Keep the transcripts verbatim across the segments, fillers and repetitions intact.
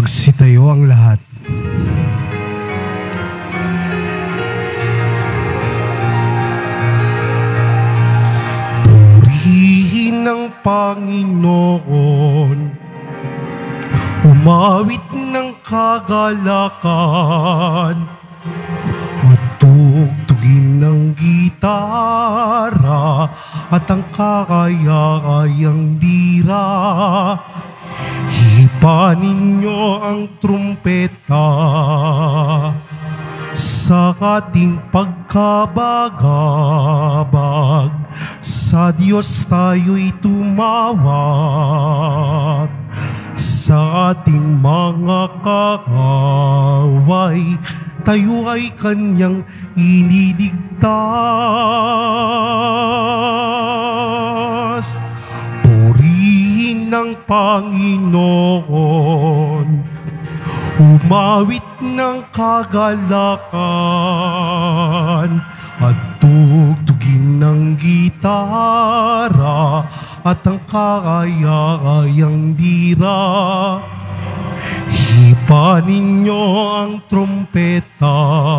Magsitayo ang lahat. Purihin ang Panginoon, umawit ng kagalakan, at tugtugin ng gitara at ang kakayakayang dira. Hipa ninyo ang trumpeta sa ating pagkabagabag. Sa Diyos tayo'y tumawag, sa ating mga kakaway tayo ay Kanyang iniligtas. Purihin ng Panginoon, umawit ng kagalakan, at tugtugin ng gitara at ang kakayakayang dira. Hipa ninyo ang trumpeta.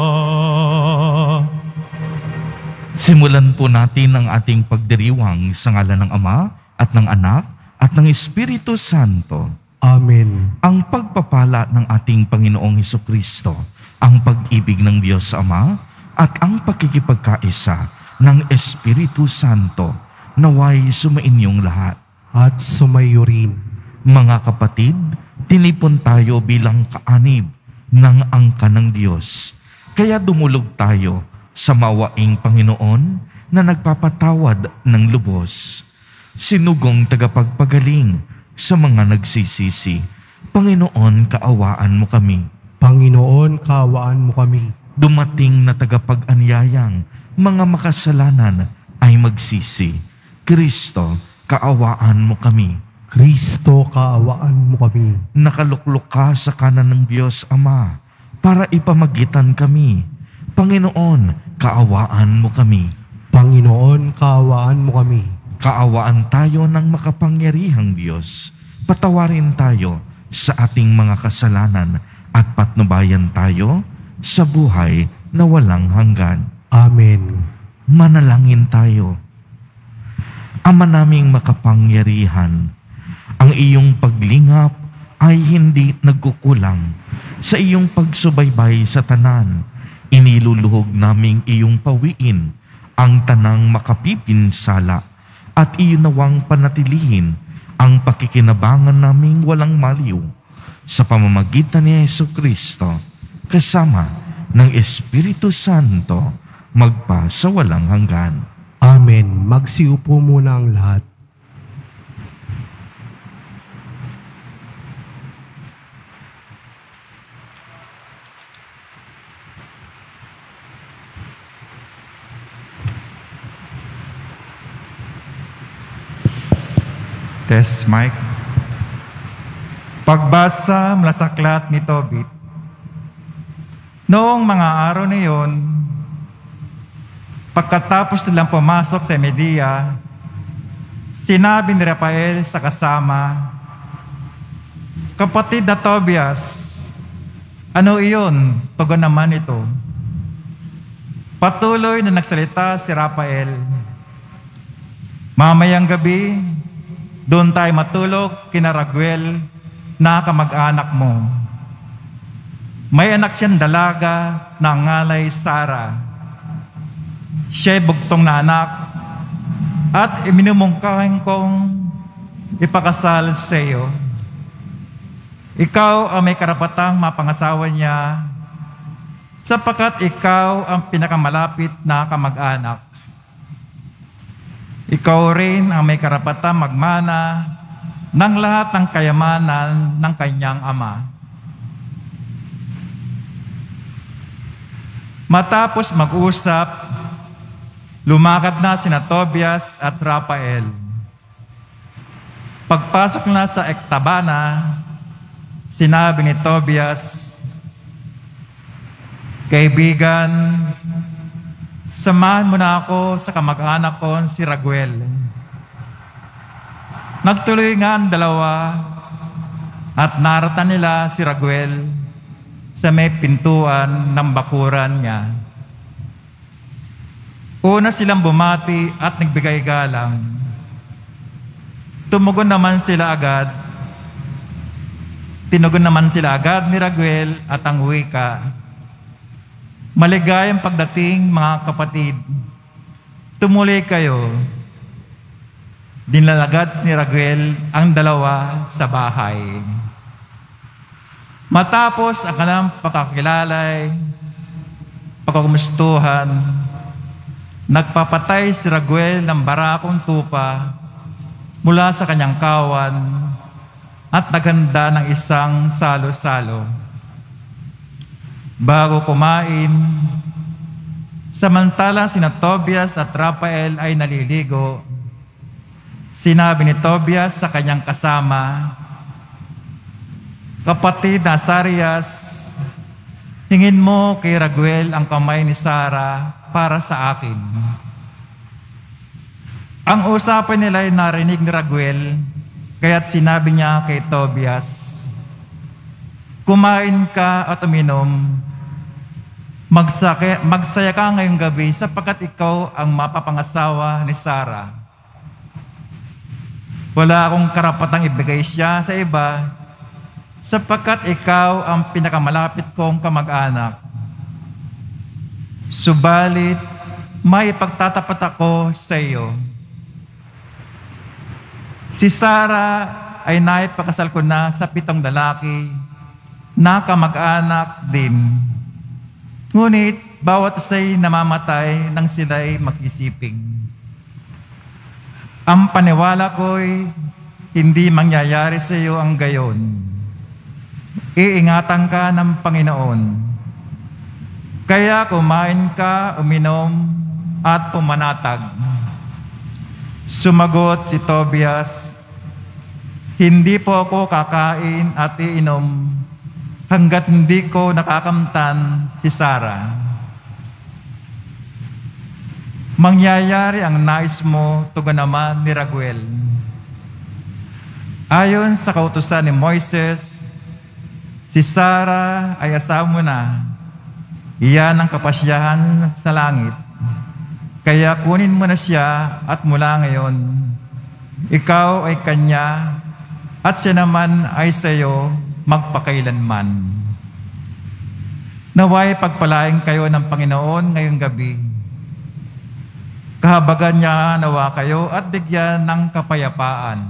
Simulan po natin ang ating pagdiriwang sa ngalan ng Ama at ng Anak at ng Espiritu Santo. Amen. Ang pagpapala ng ating Panginoong Hesukristo, ang pag-ibig ng Diyos Ama, at ang pakikipagkaisa ng Espiritu Santo naway sumainyong lahat. At sumayo rin. Mga kapatid, tinipon tayo bilang kaanib ng angka ng Diyos. Kaya dumulog tayo sa mawaing Panginoon na nagpapatawad ng lubos. Sinugong tagapagpagaling sa mga nagsisisi. Panginoon, kaawaan mo kami. Panginoon, kaawaan mo kami. Dumating na tagapag-anyayang mga makasalanan ay magsisi. Kristo, kaawaan mo kami. Kristo, kaawaan mo kami. Nakaluklok ka sa kanan ng Diyos Ama para ipamagitan kami. Panginoon, kaawaan mo kami. Panginoon, kaawaan mo kami. Kaawaan tayo ng makapangyarihang Diyos. Patawarin tayo sa ating mga kasalanan at patnubayan tayo sa buhay na walang hanggan. Amen. Manalangin tayo. Ama naming makapangyarihan, ang iyong paglingap ay hindi nagkukulang. Sa iyong pagsubaybay sa tanan, iniluluhog naming iyong pawiin ang tanang makapipinsala, at iyon nawang panatilihin ang pakikinabangan naming walang maliw sa pamamagitan ni Hesukristo, kasama ng Espiritu Santo, magpa sa walang hanggan. Amen. Magsiupo muna ang lahat. Test mic. Pagbasa mula sa aklat ni Tobit. Noong mga araw na iyon, pagkatapos nilang pumasok sa Media, sinabi ni Rafael sa kasama, "Kapatid na Tobias, ano iyon? Tugon naman ito." Patuloy na nagsalita si Rafael, "Mamayang gabi, doon tayo matulog kina Raguel na kamag-anak mo. May anak siyang dalaga na ngalay Sara. Siya'y bugtong na anak at iminumungkahin kong ipakasal sa iyo. Ikaw ang may karapatang mapangasawa niya sapagkat ikaw ang pinakamalapit na kamag-anak. Ikaw rin ang may karapatang magmana ng lahat ng kayamanan ng kanyang ama." Matapos mag-usap, lumakad na sina Tobias at Rafael. Pagpasok na sa ektabana, sinabi ni Tobias, "Kaibigan, samahan mo na ako sa kamag-anak ko si Raguel." Nagtuloy nga ang dalawa At naratan nila si Raguel sa may pintuan ng bakuran niya. Una silang bumati at nagbigay galang. Tumugon naman sila agad. Tinugon naman sila agad ni Raguel at ang wika, "Maligayang pagdating, mga kapatid. Tumuloy kayo." Dinalagad ni Raguel ang dalawa sa bahay. Matapos ang kanilang pagkakilalay, pagkakumustuhan, nagpapatay si Raguel ng barakong tupa mula sa kanyang kawan at naghanda ng isang salo-salo. Bago kumain, samantalang sina Tobias at Rafael ay naliligo, sinabi ni Tobias sa kanyang kasama, "Kapatid Nazarias, hingin mo kay Raguel ang kamay ni Sara para sa akin." Ang usapan nila ay narinig ni Raguel, kaya't sinabi niya kay Tobias, "Kumain ka at uminom. Magsake, magsaya ka ngayong gabi sapagkat ikaw ang mapapangasawa ni Sara. Wala akong karapatang ibigay siya sa iba sapagkat ikaw ang pinakamalapit kong kamag-anak. Subalit, may ipagtatapat ako sa iyo. Si Sara ay naipakasal ko na sa pitong lalaki na kamag-anak din. Ngunit, bawat isa'y namamatay nang sila'y magsisiping. Ang paniwala ko'y hindi mangyayari sa iyo ang gayon. Iingatan ka ng Panginoon. Kaya kumain ka, uminom, at pumanatag." Sumagot si Tobias, "Hindi po ako kakain at iinom hanggat hindi ko nakakamtan si Sara. Mangyayari ang nais mo," tugon naman ni Raguel. "Ayon sa kautusan ni Moises, si Sara ay asawa mo na. Iyan ang kapasyahan sa langit. Kaya kunin mo na siya at mula ngayon, ikaw ay kanya at siya naman ay sa iyo magpakailanman. Naway pagpalaing kayo ng Panginoon ngayong gabi. Kahabagan niya nawa kayo at bigyan ng kapayapaan."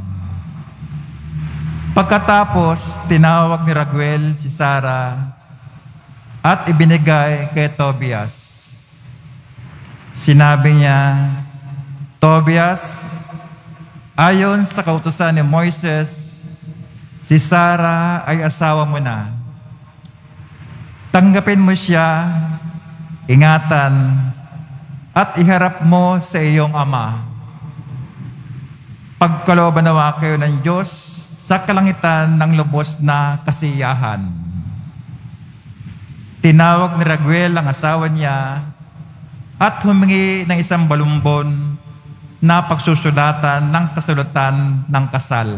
Pagkatapos, tinawag ni Raguel si Sara at ibinigay kay Tobias. Sinabi niya, "Tobias, ayon sa kautusan ni Moises, si Sara ay asawa mo na. Tanggapin mo siya, ingatan, at iharap mo sa iyong ama. Pagkalooban nawa kayo ng Diyos sa kalangitan ng lubos na kasiyahan." Tinawag ni Raguel ang asawa niya at humingi ng isang balumbon na pagsusulatan ng kasulatan ng kasal.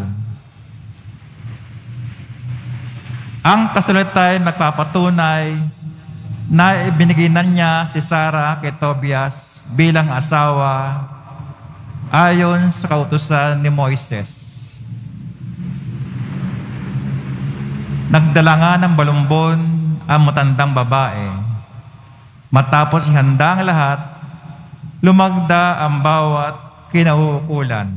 Ang kasulatan ay magpapatunay na ibiniginan niya si Sara kay Tobias bilang asawa ayon sa kautusan ni Moises. Nagdala nga ng balumbon ang matandang babae. Matapos ihanda ang lahat, lumagda ang bawat kinauukulan.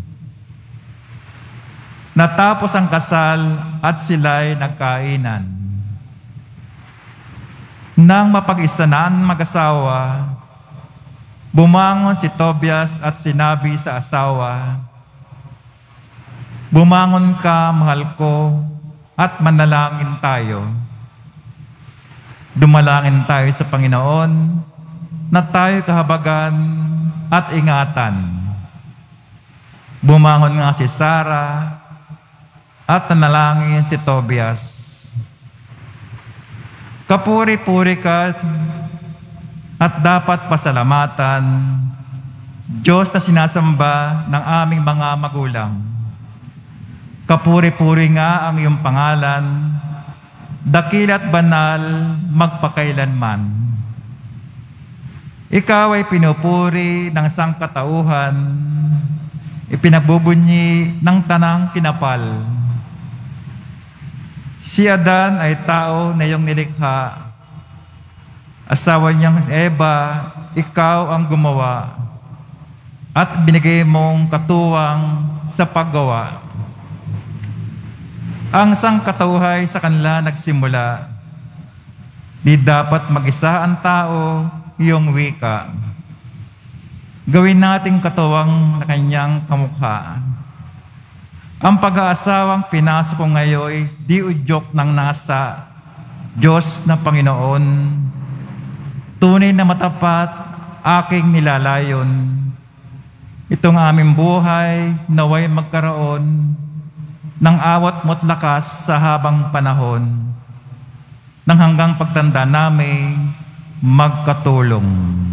Natapos ang kasal at sila'y nagkainan. Nang mapag-isa na ang mag-asawa, bumangon si Tobias at sinabi sa asawa, "Bumangon ka, mahal ko, at manalangin tayo. Dumalangin tayo sa Panginoon na tayo kahabagan at ingatan." Bumangon nga si Sara at nanalangin si Tobias. "Kapuri-puri ka at dapat pasalamatan, Diyos na sinasamba ng aming mga magulang. Kapuri-puri nga ang iyong pangalan, dakila't banal magpakailanman. Ikaw ay pinupuri ng sangkatauhan, ipinagbubunyi ng tanang kinapal. Si Adan ay tao na iyong nilikha. Asawa niyang Eva, ikaw ang gumawa at binigay mong katuwang sa paggawa. Ang sangkatauhay sa kanila nagsimula. Di dapat mag-isa ang tao, iyong wika. Gawin nating katuwang na kanyang kamukha. Ang pag-aasawang pinasok ko ngayon, di udyok ng nasa Diyos na Panginoon. Tunay na matapat, aking nilalayon. Itong aming buhay, naway magkaroon ng awat mo't lakas sa habang panahon, nang hanggang pagtanda namin magkatulong.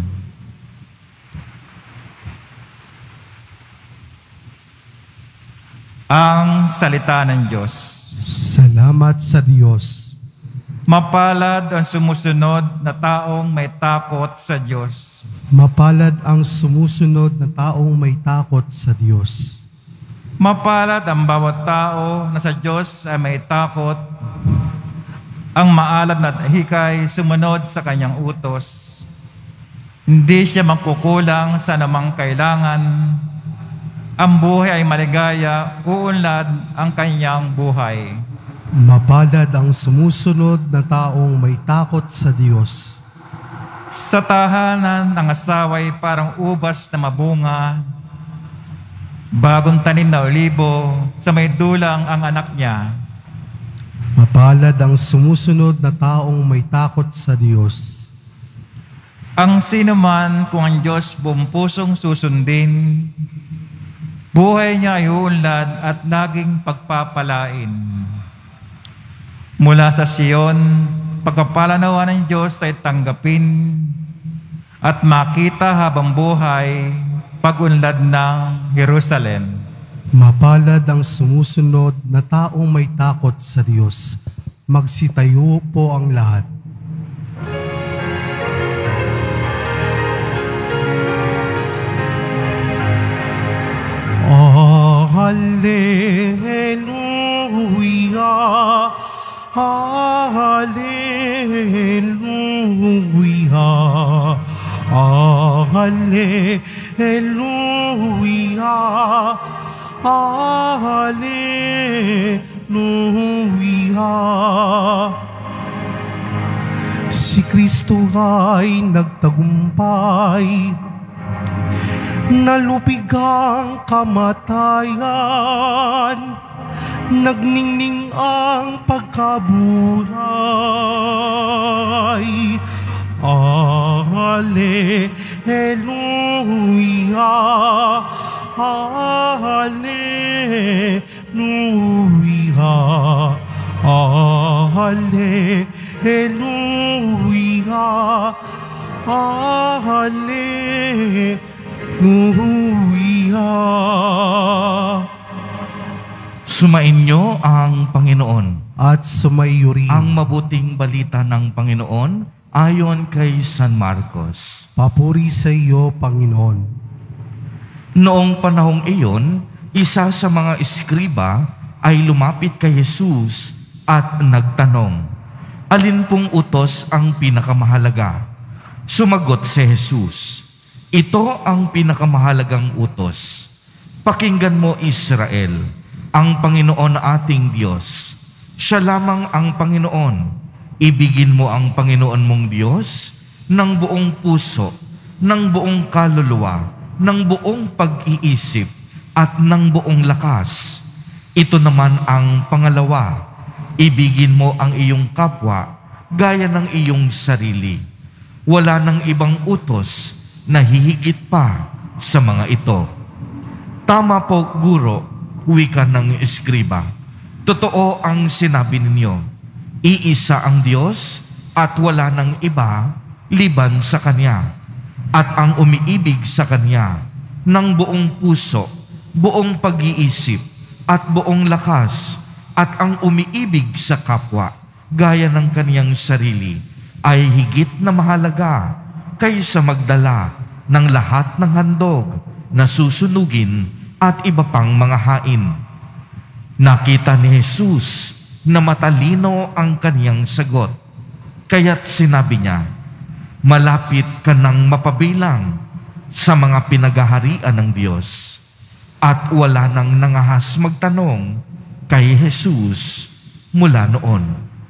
Ang salita ng Diyos. Salamat sa Diyos. Mapalad ang sumusunod na taong may takot sa Diyos. Mapalad ang sumusunod na taong may takot sa Diyos. Mapalad ang bawat tao na sa Diyos ay may takot. Ang maalab na hikay sumunod sa kanyang utos. Hindi siya magkukulang sa namang kailangan. Ang buhay ay maligaya, uunlad ang kanyang buhay. Mapalad ang sumusunod na taong may takot sa Diyos. Sa tahanan, ang asawa'y parang ubas na mabunga. Bagong tanim na olibo, sa may dulang ang anak niya. Mapalad ang sumusunod na taong may takot sa Diyos. Ang sino man kung ang Diyos buong pusong susundin, buhay niya ay uunlad at laging pagpapalain. Mula sa Sion, pagkapalanawa ng Diyos ay tanggapin at makita habang buhay pag-unlad ng Jerusalem. Mapalad ang sumusunod na taong may takot sa Diyos. Magsitayo po ang lahat. Oh, hallelujah, hallelujah, oh, hallelujah, hallelujah. Si Kristo ay nagtagumpay, nalupig ang kamatayan, nagningning ang pagkabuhay. Hallelujah, hallelujah, hallelujah, hallelujah. Sumainyo ang Panginoon. At sumayo rin Ang mabuting balita ng Panginoon ayon kay San Marcos. papuri sa iyo, Panginoon. Noong panahong iyon, isa sa mga eskriba ay lumapit kay Hesus at nagtanong, alin pong utos ang pinakamahalaga? Sumagot si Hesus, ito ang pinakamahalagang utos. Pakinggan mo, Israel, ang Panginoon ating Diyos. Siya lamang ang Panginoon. Ibigin mo ang Panginoon mong Diyos ng buong puso, ng buong kaluluwa, ng buong pag-iisip, at ng buong lakas. Ito naman ang pangalawa. Ibigin mo ang iyong kapwa gaya ng iyong sarili. Wala nang ibang utos na hihigit pa sa mga ito. Tama po, Guro, wika ng eskriba. Totoo ang sinabi ninyo. Iisa ang Diyos at wala nang iba liban sa Kanya. At ang umiibig sa Kanya ng buong puso, buong pag-iisip, at buong lakas at ang umiibig sa kapwa gaya ng kaniyang sarili ay higit na mahalaga kaysa magdala ng lahat ng handog na susunugin at iba pang mga hain. Nakita ni Jesus na matalino ang kaniyang sagot, kaya't sinabi niya, malapit ka nang mapabilang sa mga pinaghaharian ng Diyos. At wala nang nangahas magtanong kay Jesus mula noon.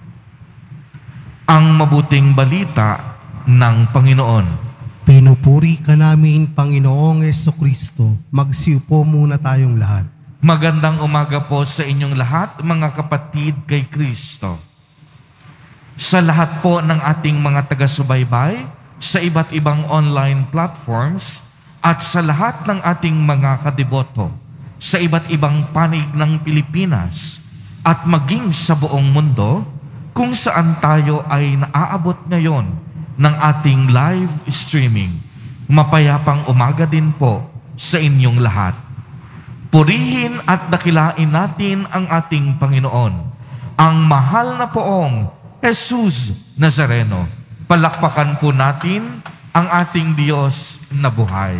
Ang mabuting balita ng Panginoon. Pinupuri ka namin, Panginoong Jesucristo. Magsiupo muna tayong lahat. Magandang umaga po sa inyong lahat, mga kapatid kay Kristo. Sa lahat po ng ating mga taga-subaybay, sa iba't ibang online platforms, at sa lahat ng ating mga kadeboto, sa iba't ibang panig ng Pilipinas, at maging sa buong mundo, kung saan tayo ay naaabot ngayon ng ating live streaming. Mapayapang umaga din po sa inyong lahat. Purihin at dakilain natin ang ating Panginoon, ang mahal na Poong Hesus Nazareno. Palakpakan po natin ang ating Diyos na buhay.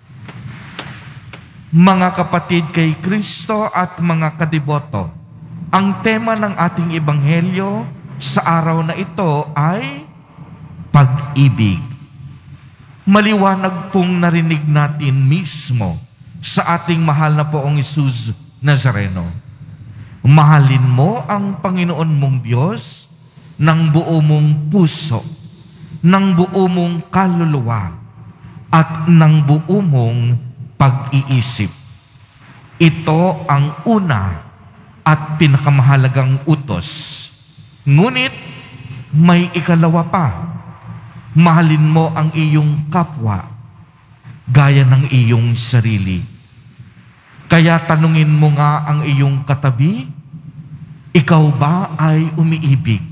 Mga kapatid kay Kristo at mga kadeboto, ang tema ng ating ebanghelyo sa araw na ito ay pag-ibig. Maliwanag pong narinig natin mismo sa ating mahal na Poong Hesus Nazareno. Mahalin mo ang Panginoon mong Diyos ng buo mong puso, ng buo mong kaluluwa, at ng buo mong pag-iisip. Ito ang una at pinakamahalagang utos. Ngunit may ikalawa pa. Mahalin mo ang iyong kapwa gaya ng iyong sarili. Kaya tanungin mo nga ang iyong katabi, ikaw ba ay umiibig?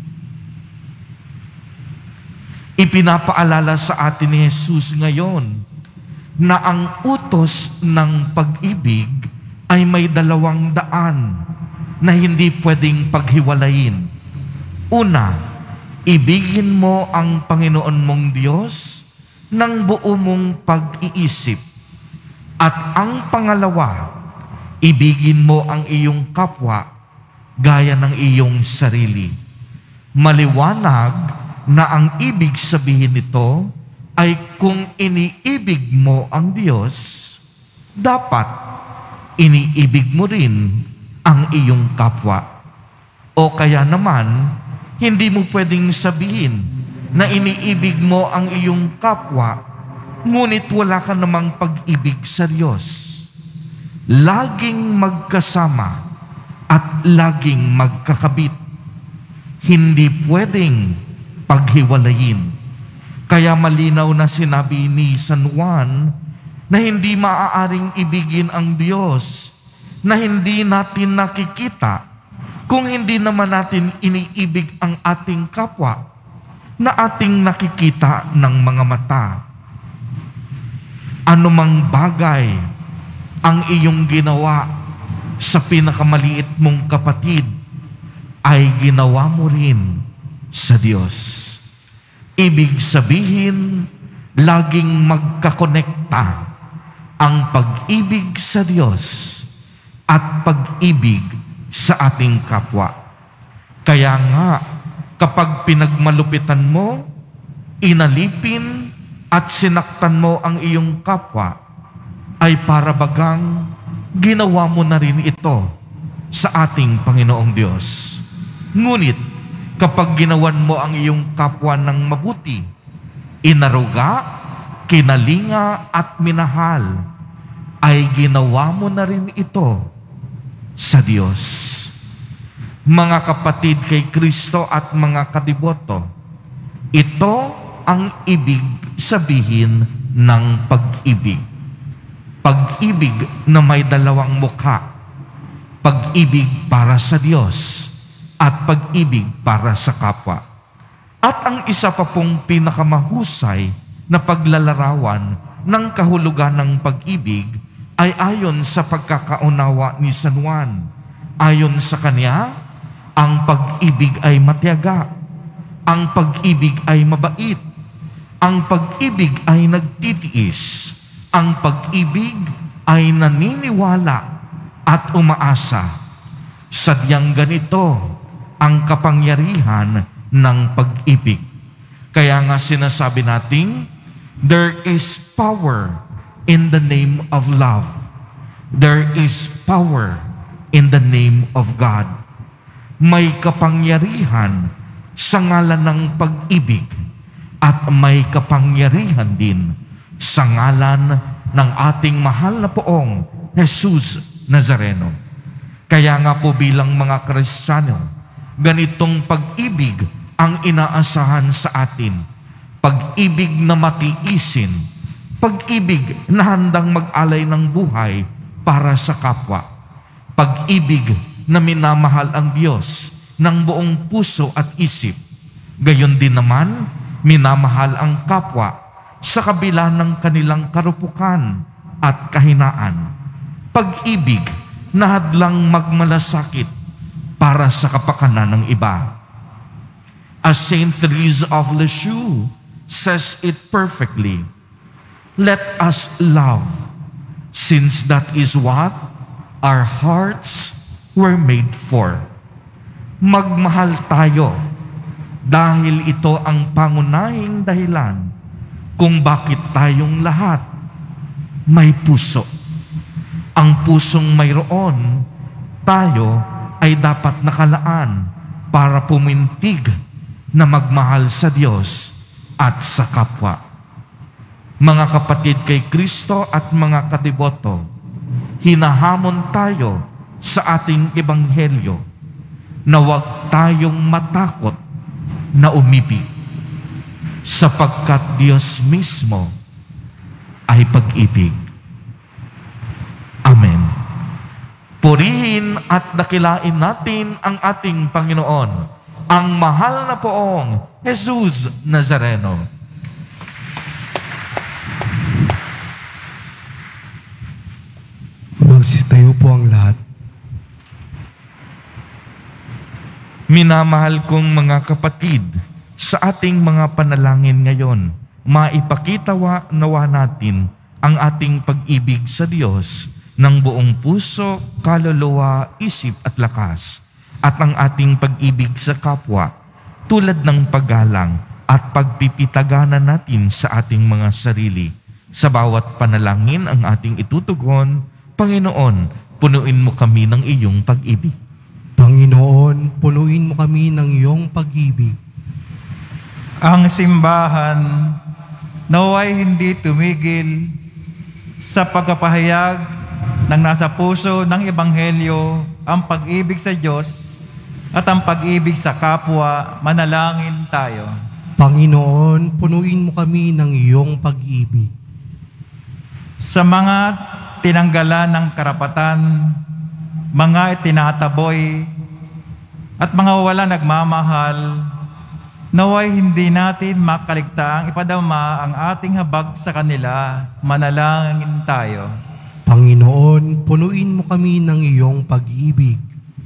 Ipinapaalala sa atin ni Jesus ngayon na ang utos ng pag-ibig ay may dalawang daan na hindi pwedeng paghiwalayin. Una, ibigin mo ang Panginoon mong Diyos ng buo mong pag-iisip. At ang pangalawa, ibigin mo ang iyong kapwa gaya ng iyong sarili. Maliwanag na ang ibig sabihin nito ay kung iniibig mo ang Diyos, dapat iniibig mo rin ang iyong kapwa. O kaya naman, hindi mo pwedeng sabihin na iniibig mo ang iyong kapwa, ngunit wala ka namang pag-ibig sa Diyos. Laging magkasama at laging magkakabit. Hindi pwedeng paghiwalayin. Kaya malinaw na sinabi ni San Juan na hindi maaaring ibigin ang Diyos na hindi natin nakikita kung hindi naman natin iniibig ang ating kapwa na ating nakikita ng mga mata. Anumang bagay ang iyong ginawa sa pinakamaliit mong kapatid ay ginawa mo rin sa Diyos. Ibig sabihin, laging magkakonekta ang pag-ibig sa Diyos at pag-ibig sa ating kapwa. Kaya nga, kapag pinagmalupitan mo, inalipin at sinaktan mo ang iyong kapwa, ay para bagang ginawa mo na rin ito sa ating Panginoong Diyos. Ngunit, kapag ginawan mo ang iyong kapwa ng mabuti, inaruga, kinalinga at minahal, ay ginawa mo na rin ito sa Diyos. Mga kapatid kay Kristo at mga kadeboto, ito ang ibig sabihin ng pag-ibig. Pag-ibig na may dalawang mukha. Pag-ibig para sa Diyos at pag-ibig para sa kapwa. At ang isa pa pong pinakamahusay na paglalarawan ng kahulugan ng pag-ibig ay ayon sa pagkakaunawa ni San Juan. Ayon sa kanya, ang pag-ibig ay matiyaga, ang pag-ibig ay mabait, ang pag-ibig ay nagtitiis, ang pag-ibig ay naniniwala at umaasa. Sadyang ganito ang kapangyarihan ng pag-ibig. Kaya nga sinasabi natin, there is power in the name of love. There is power in the name of God. May kapangyarihan sa ngalan ng pag-ibig at may kapangyarihan din sa ngalan ng ating mahal na poong Hesus Nazareno. Kaya nga po bilang mga Kristiyano, ganitong pag-ibig ang inaasahan sa atin. Pag-ibig na matiisin, pag-ibig na handang mag-alay ng buhay para sa kapwa, pag-ibig na minamahal ang Diyos ng buong puso at isip. Gayon din naman, minamahal ang kapwa sa kabila ng kanilang karupukan at kahinaan. Pag-ibig na hadlang magmalasakit para sa kapakanan ng iba. As Saint Therese of Lisieux says it perfectly, let us love, since that is what our hearts were made for. Magmahal tayo dahil ito ang pangunahing dahilan kung bakit tayong lahat may puso. Ang pusong mayroon, tayo ay dapat nakalaan para pumintig na magmahal sa Diyos at sa kapwa. Mga kapatid kay Kristo at mga kadeboto, hinahamon tayo sa ating ebanghelyo na huwag tayong matakot na umibig, sapagkat Diyos mismo ay pag-ibig. Amen. Purihin at dakilain natin ang ating Panginoon, ang mahal na poong Hesus Nazareno. Magsitayo po ang lahat. Minamahal kong mga kapatid, sa ating mga panalangin ngayon, maipakitawa nawa natin ang ating pag-ibig sa Diyos ng buong puso, kaluluwa, isip at lakas, at ang ating pag-ibig sa kapwa tulad ng paggalang at pagpipitaganan natin sa ating mga sarili. Sa bawat panalangin ang ating itutugon, Panginoon, punuin mo kami ng iyong pag-ibig. Panginoon, punuin mo kami ng iyong pag-ibig. Ang simbahan naway hindi tumigil sa pagpapahayag ng nasa puso ng Ebanghelyo ang pag-ibig sa Diyos at ang pag-ibig sa kapwa. Manalangin tayo. Panginoon, punuin mo kami ng iyong pag-ibig. Sa mga tinanggalan ng karapatan, mga itinataboy, at mga wala nagmamahal, naway hindi natin makaligtaang ipadama ang ating habag sa kanila. Manalangin tayo. Panginoon, punuin mo kami ng iyong pag-ibig.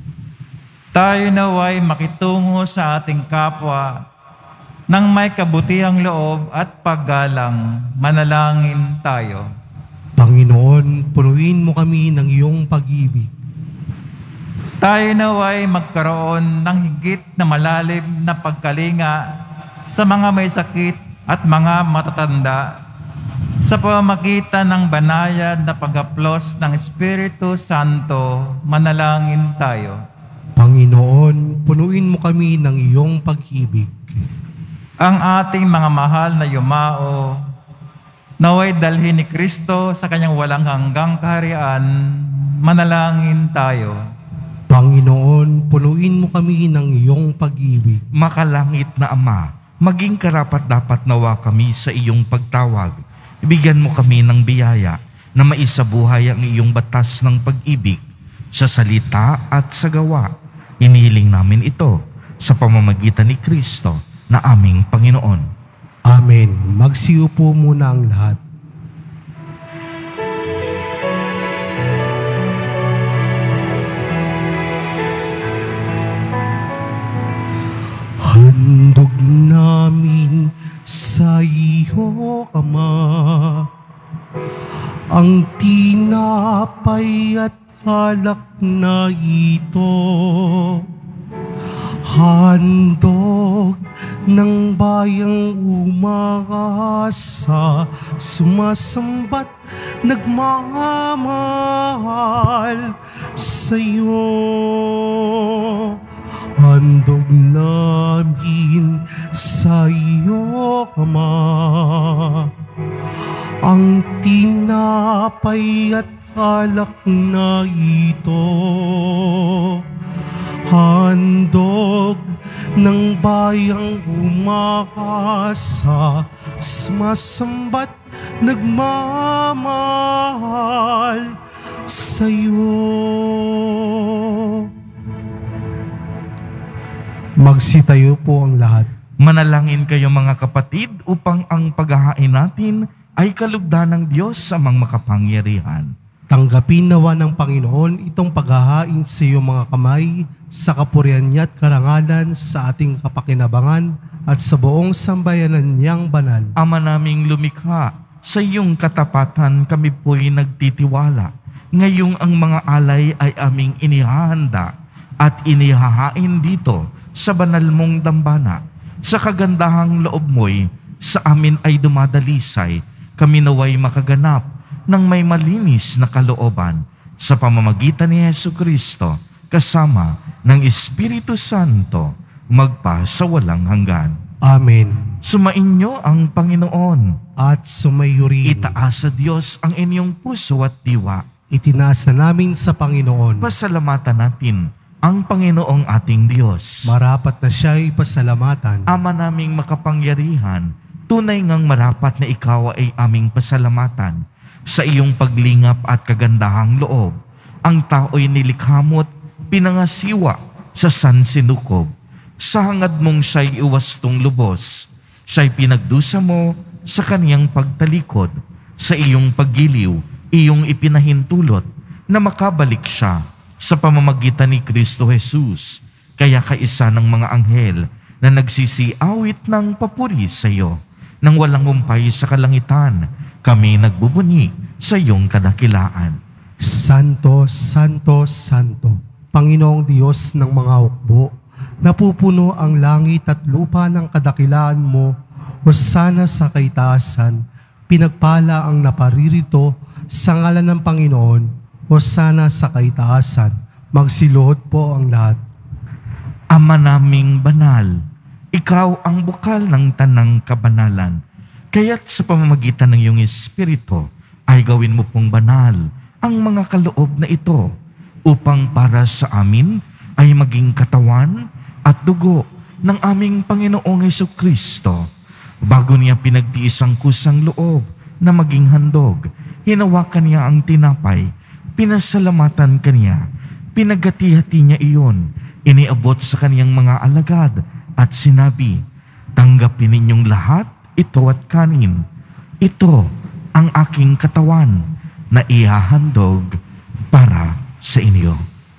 Tayo naway makitungo sa ating kapwa ng may kabutihang loob at paggalang. Manalangin tayo. Panginoon, punuin mo kami ng iyong pag-ibig. Tayo naway magkaroon ng higit na malalim na pagkalinga sa mga may sakit at mga matatanda sa pamamagitan ng banayad na paghaplos ng Espiritu Santo. Manalangin tayo. Panginoon, punuin mo kami ng iyong pag-ibig. Ang ating mga mahal na yumao, naway dalhin ni Kristo sa kanyang walang hanggang kaharian. Manalangin tayo. Panginoon, punuin mo kami ng iyong pag-ibig. Makalangit na Ama, maging karapat-dapat nawa kami sa iyong pagtawag. Ibigyan mo kami ng biyaya na maisabuhay ang iyong batas ng pag-ibig sa salita at sa gawa. Inihiling namin ito sa pamamagitan ni Kristo na aming Panginoon. Amen. Magsiupo muna ang lahat. tinapay at alak na ito, handog ng bayang umaasa, sumasambat, nagmamahal sa'yo. Handog namin sa iyo, Ama, ang tinapay at alak na ito, handog ng bayang umaasa, sumasambat, nagmamahal sa'yo. Magsitayo po ang lahat. Manalangin kayo mga kapatid upang ang paghahain natin ay kalugdan ng Diyos sa mga makapangyarihan. Tanggapin nawa ng Panginoon itong paghahain sa iyong mga kamay, sa kapurihan niya at karangalan, sa ating kapakinabangan at sa buong sambayanan niyang banal. Ama naming lumikha, sa iyong katapatan kami po'y nagtitiwala. Ngayong ang mga alay ay aming inihahanda at inihahain dito sa banal mong dambana. Sa kagandahang loob mo'y sa amin ay dumadalisay, kami naway makaganap ng may malinis na kalooban sa pamamagitan ni Hesus Kristo kasama ng Espiritu Santo magpa sa walang hanggan. Amen. Sumainyo ang Panginoon. At sumayo rin. Itaas sa Diyos ang inyong puso at diwa. Itinaas na namin sa Panginoon. Pasalamatan natin ang Panginoong ating Diyos. Marapat na siya'y pasalamatan. Ama naming makapangyarihan, tunay ngang marapat na ikaw ay aming pasalamatan. Sa iyong paglingap at kagandahang loob, ang tao'y nilikhamot, pinangasiwa sa sansinukob. Sa hangad mong siya'y iwastong lubos, siya'y pinagdusa mo sa kaniyang pagtalikod. Sa iyong paggiliw, iyong ipinahintulot na makabalik siya sa pamamagitan ni Kristo Jesus. Kaya kaisa ng mga anghel na nagsisiawit ng papuri sa iyo. Nang walang humpay sa kalangitan, kami nagbubuni sa iyong kadakilaan. Santo, Santo, Santo, Panginoong Diyos ng mga hukbo, napupuno ang langit at lupa ng kadakilaan mo, hosana sa kaitaasan, pinagpala ang naparirito sa ngalan ng Panginoon, hosana sa kaitaasan. Magsiluhod po ang lahat. Ama naming banal, ikaw ang bukal ng tanang kabanalan. Kaya't sa pamamagitan ng iyong Espiritu ay gawin mo pong banal ang mga kaloob na ito upang para sa amin ay maging katawan at dugo ng aming Panginoong Jesucristo. Bago niya pinagtiis ang kusang loob na maging handog, hinawakan niya ang tinapay, pinasalamatan kaniya, pinagati-hati niya iyon, iniabot sa kaniyang mga alagad at sinabi, tanggapin ninyong lahat ito at kanin. Ito ang aking katawan na ihahandog para sa inyo.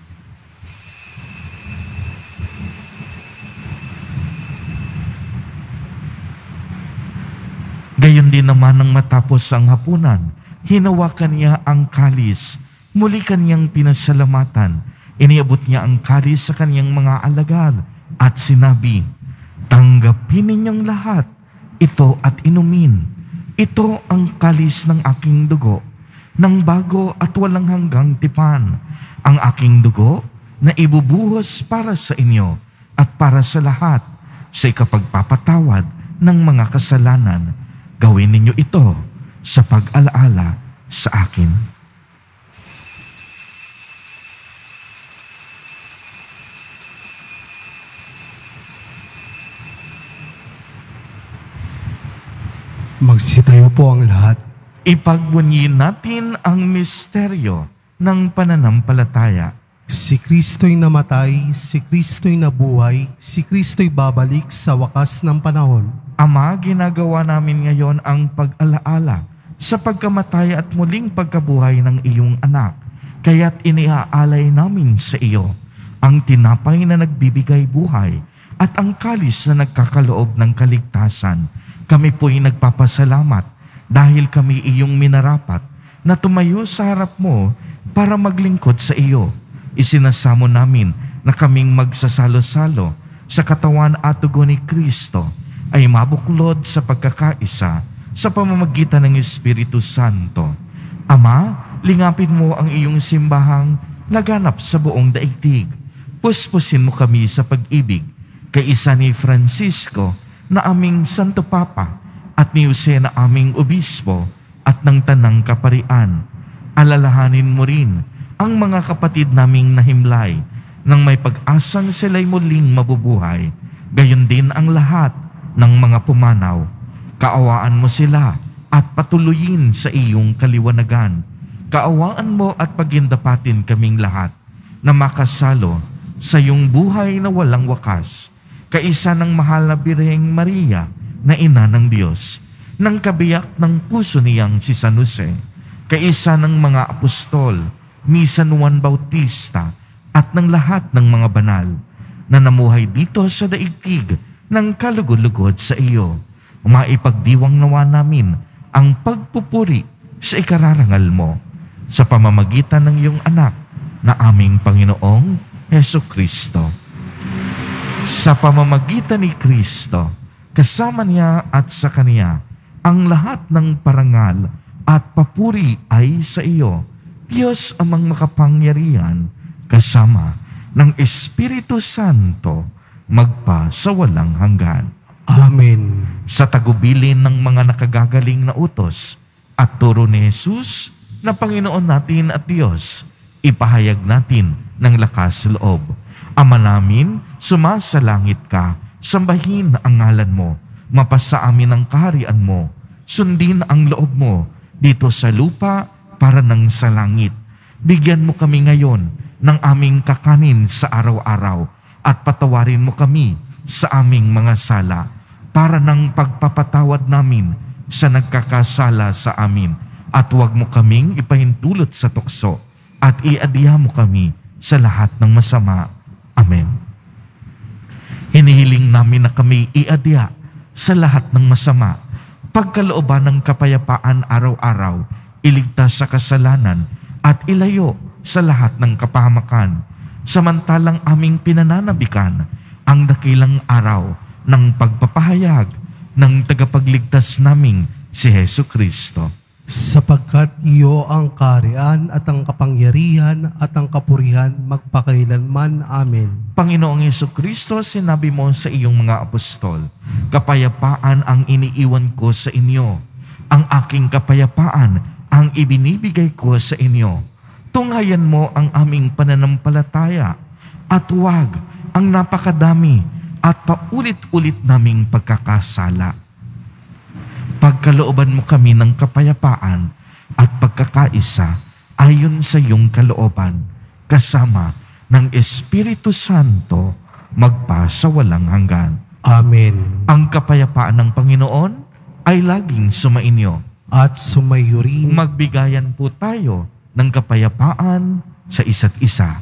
Gayon din naman nang matapos ang hapunan, hinawakan niya ang kalis, muli kaniyang pinasalamatan, iniabot niya ang kalis sa kaniyang mga alagad at sinabi, tanggapin ninyong lahat ito at inumin. Ito ang kalis ng aking dugo, ng bago at walang hanggang tipan. Ang aking dugo na ibubuhos para sa inyo at para sa lahat sa ikapagpapatawad ng mga kasalanan. Gawin ninyo ito sa pag-alaala sa akin. Magsitayo po ang lahat. Ipagbunyin natin ang misteryo ng pananampalataya. Si Kristo'y namatay, si Kristo'y nabuhay, si Kristo'y babalik sa wakas ng panahon. Ama, ginagawa namin ngayon ang pag-alaala sa pagkamatay at muling pagkabuhay ng iyong anak. Kaya't iniaalay namin sa iyo ang tinapay na nagbibigay buhay at ang kalis na nagkakaloob ng kaligtasan. Kami po'y nagpapasalamat dahil kami iyong minarapat na tumayo sa harap mo para maglingkod sa iyo. Isinasamo namin na kaming magsasalo-salo sa katawan at dugo ni Kristo ay mabuklod sa pagkakaisa sa pamamagitan ng Espiritu Santo. Ama, lingapin mo ang iyong simbahang laganap sa buong daigdig. Puspusin mo kami sa pag-ibig kay isa ni Francisco na aming Santo Papa at ni Jose na aming Obispo at ng Tanang Kaparian. Alalahanin mo rin ang mga kapatid naming nahimlay nang may pag-asang sila'y muling mabubuhay, gayon din ang lahat ng mga pumanaw. Kaawaan mo sila at patuloyin sa iyong kaliwanagan. Kaawaan mo at pagindapatin kaming lahat na makasalo sa iyong buhay na walang wakas, kaisa ng mahal na Birheng Maria na ina ng Diyos, ng kabiyak ng puso niyang si San Jose, kaisa ng mga apostol, ni San Juan Bautista, at ng lahat ng mga banal na namuhay dito sa daigdig ng kalugod-lugod sa iyo. Maipagdiwang nawa namin ang pagpupuri sa ikararangal mo sa pamamagitan ng iyong anak na aming Panginoong Hesus Kristo. Sa pamamagitan ni Kristo, kasama niya at sa Kaniya, ang lahat ng parangal at papuri ay sa iyo, Diyos amang makapangyarihan, kasama ng Espiritu Santo, magpa sa walang hanggan. Amen. Sa tagubilin ng mga nakagagaling na utos at turo ni Jesus na Panginoon natin at Diyos, ipahayag natin ng lakas loob. Ama namin, sumasalangit ka, sambahin ang ngalan mo, mapasa amin ang kaharian mo, sundin ang loob mo dito sa lupa para ng sa langit. Bigyan mo kami ngayon ng aming kakanin sa araw-araw at patawarin mo kami sa aming mga sala para ng pagpapatawad namin sa nagkakasala sa amin, at huwag mo kaming ipahintulot sa tukso at iadiha mo kami sa lahat ng masama. Amen. Hinihiling namin na kami iadya sa lahat ng masama, pagkalooban ng kapayapaan araw-araw, iligtas sa kasalanan at ilayo sa lahat ng kapahamakan, samantalang aming pinananabikan ang dakilang araw ng pagpapahayag ng tagapagligtas naming si Hesus Kristo. Sapagkat iyo ang kaharian at ang kapangyarihan at ang kapurihan magpakailanman. Amen. Panginoong Hesus Kristo, sinabi mo sa iyong mga apostol, kapayapaan ang iniiwan ko sa inyo. Ang aking kapayapaan ang ibinibigay ko sa inyo. Tunghayan mo ang aming pananampalataya at huwag ang napakadami at paulit-ulit naming pagkakasala. Pagkalooban mo kami ng kapayapaan at pagkakaisa ayon sa iyong kalooban, kasama ng Espiritu Santo, magpa sa walang hanggan. Amen. Ang kapayapaan ng Panginoon ay laging sumainyo. At sumayo rin. Magbigayan po tayo ng kapayapaan sa isa't isa.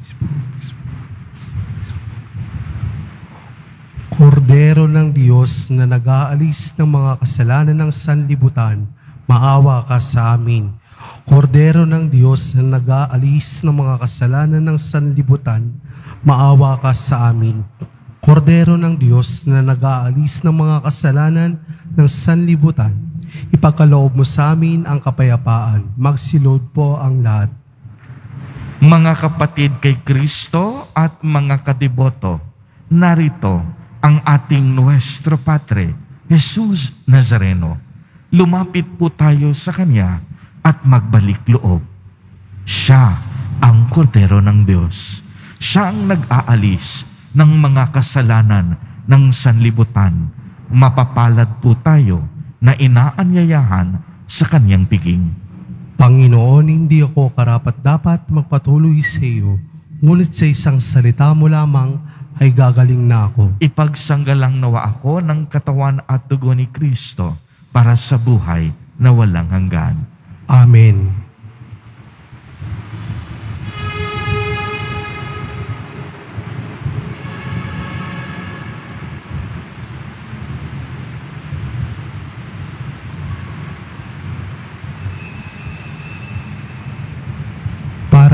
Kordero ng Diyos na nag-aalis ng mga kasalanan ng sanlibutan, maawa ka sa amin. Kordero ng Diyos na nag-aalis ng mga kasalanan ng sanlibutan, maawa ka sa amin. Kordero ng Diyos na nag-aalis ng mga kasalanan ng sanlibutan, ipagkaloob mo sa amin ang kapayapaan. Magsilod po ang lahat. Mga kapatid kay Kristo at mga kadeboto, narito ang ating Nuestro Padre, Hesus Nazareno. Lumapit po tayo sa Kanya at magbalik loob. Siya ang Kordero ng Diyos. Siya ang nag-aalis ng mga kasalanan ng sanlibutan. Mapapalad po tayo na inaanyayahan sa Kanyang piging. Panginoon, hindi ako karapat-dapat magpatuloy sa iyo, ngunit sa isang salita mo lamang ay gagaling na ako. Ipagsanggalang nawa ako ng katawan at dugo ni Kristo para sa buhay na walang hanggan. Amen.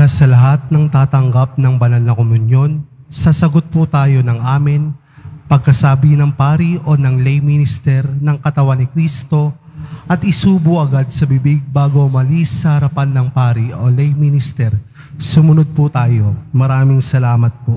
Para sa lahat ng tatanggap ng banal na komunyon, sasagot po tayo ng amen, pagkasabi ng pari o ng lay minister ng katawan ni Kristo at isubo agad sa bibig bago umalis sa harapan ng pari o lay minister. Sumunod po tayo. Maraming salamat po.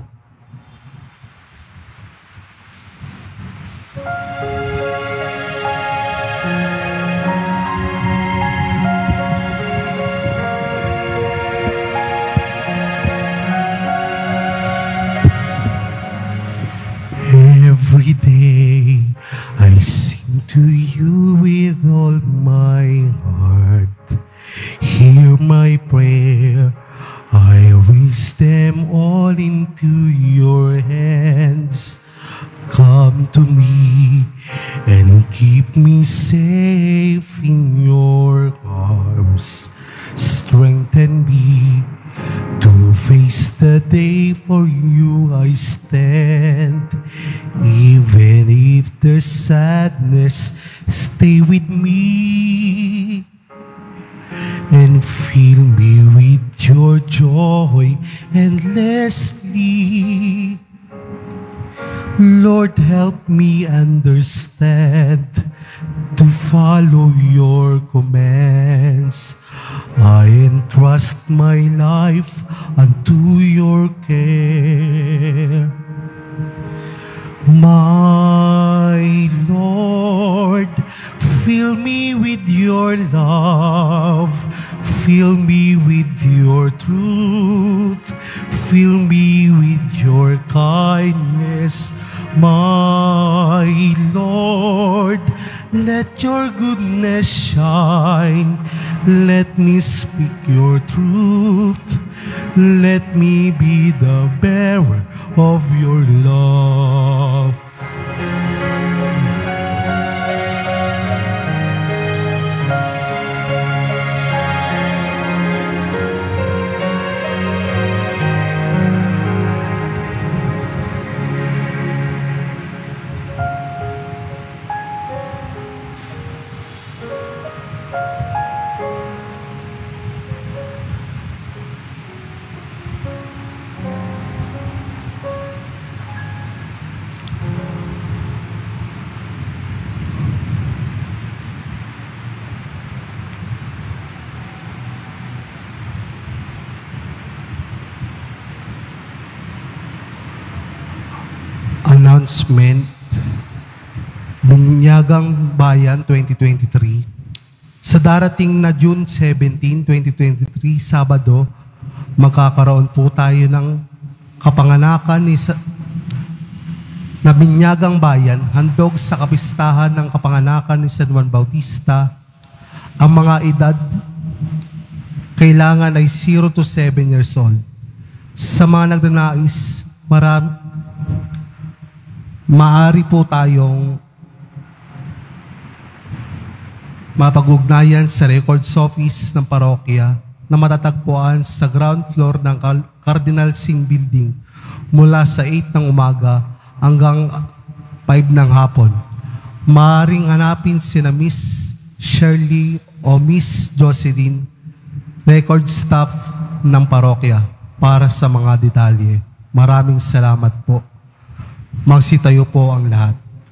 Every day I sing to you with all my heart. Hear my prayer, I raise them all into your hands. Come to me and keep me safe in your arms. Strengthen me to face the day, for you I stand. Even if there's sadness, stay with me and fill me with your joy endlessly. Lord, help me understand to follow your commands. I entrust my life unto your care. My Lord, fill me with your love, fill me with your truth, fill me with your kindness. My Lord, let your goodness shine. Let me speak your truth. Let me be the bearer of your love. Announcement, Bunyagang Bayan twenty twenty-three. Sa darating na June seventeenth, twenty twenty-three, Sabado, magkakaroon po tayo ng kapanganakan ni sa, na Binyagang Bayan, handog sa kapistahan ng kapanganakan ni San Juan Bautista. Ang mga edad kailangan ay zero to seven years old. Sa mga nagnanais, marami maaari po tayong mapag-ugnayan sa records office ng parokya na matatagpuan sa ground floor ng Cardinal Singh Building mula sa eight ng umaga hanggang five ng hapon. Maaaring hanapin sina Miss Shirley o Miss Jocelyn, record staff ng parokya, para sa mga detalye. Maraming salamat po. Magsitayo po ang lahat.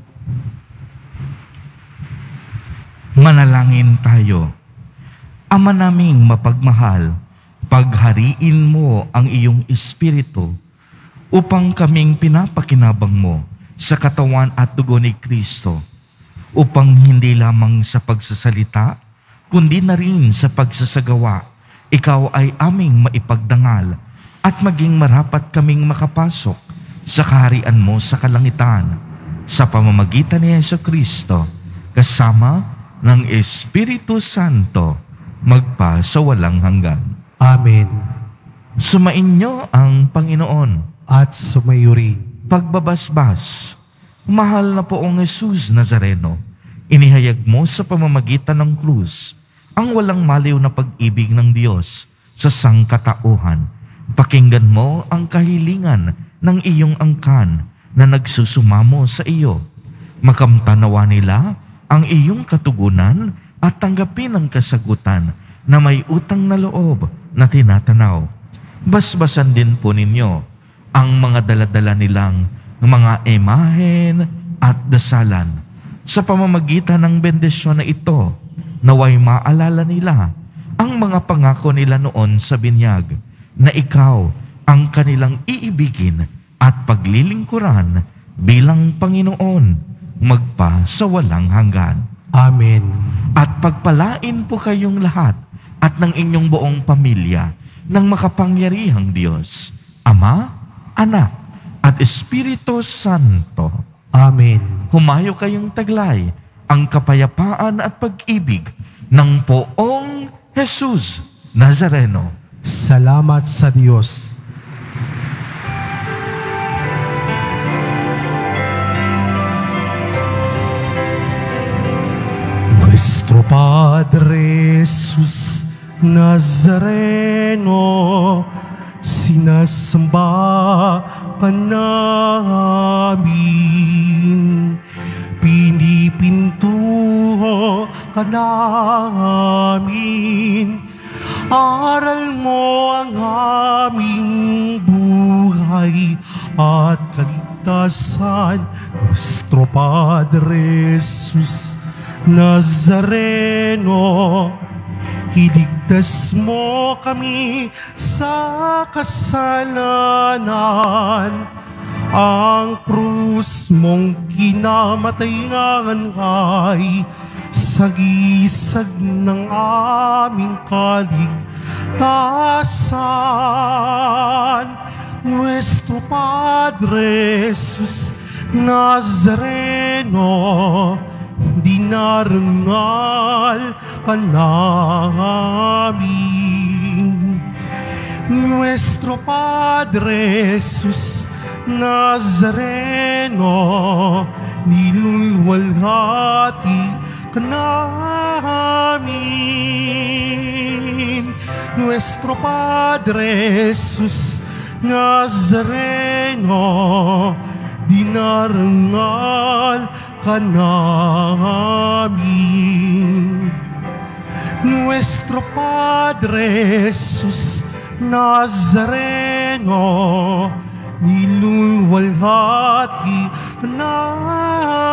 Manalangin tayo. Ama naming mapagmahal, paghariin mo ang iyong espiritu upang kaming pinapakinabang mo sa katawan at dugo ni Kristo, upang hindi lamang sa pagsasalita, kundi na rin sa pagsasagawa, ikaw ay aming maipagdangal at maging marapat kaming makapasok sa kaharian mo sa kalangitan, sa pamamagitan ni Hesus Kristo, kasama ng Espiritu Santo, magpa sa walang hanggan. Amen. Sumainyo ang Panginoon. At sumayo rin. Pagbabasbas, mahal na Poong Hesus Nazareno, inihayag mo sa pamamagitan ng krus ang walang maliw na pag-ibig ng Diyos sa sangkatauhan. Pakinggan mo ang kahilingan ng iyong angkan na nagsusumamo sa iyo. Makamtanawa nila ang iyong katugunan at tanggapin ang kasagutan na may utang na loob na tinatanaw. basbasan din po ninyo ang mga daladala nilang mga imahen at dasalan. Sa pamamagitan ng bendisyon na ito, naway maalala nila ang mga pangako nila noon sa binyag na ikaw ang kanilang iibigin at paglilingkuran bilang Panginoon magpa sa walang hanggan. Amen. At pagpalain po kayong lahat at ng inyong buong pamilya ng makapangyarihang Diyos, Ama, Anak, at Espiritu Santo. Amen. Humayo kayong taglay ang kapayapaan at pag-ibig ng Poong Hesus Nazareno. Salamat sa Diyos. Nuestro Padre Jesus Nazareno, sinasamba ka namin, pinipintuho ka namin, aral mo ang aming buhay at kaligtasan. Nuestro Padre Jesus Nazareno, iligtas mo kami sa kasalanan. Ang krus mong kinamatayan ay sagisag ng aming kaligtasan. Nuestro Padre Jesus Nazareno, dinarangal ka namin. Nuestro Padre Jesus Nazareno, nilulwalhati ka namin. Nuestro Padre Jesus Nazareno, dinarangal ka namin. Nuestro Padre Jesus Nazareno, nilulwalhati ka namin.